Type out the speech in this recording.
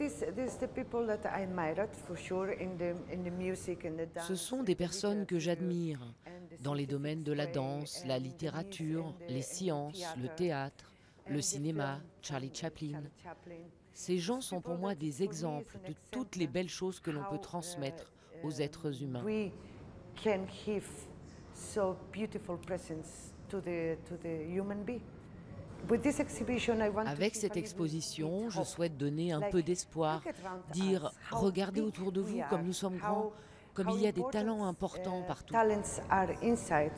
Ce sont des personnes que j'admire dans les domaines de la danse, la littérature, les sciences, le théâtre, le cinéma, Charlie Chaplin. Ces gens sont pour moi des exemples de toutes les belles choses que l'on peut transmettre aux êtres humains. Avec cette exposition, je souhaite donner un peu d'espoir, dire « Regardez autour de vous comme nous sommes grands, comme il y a des talents importants partout ».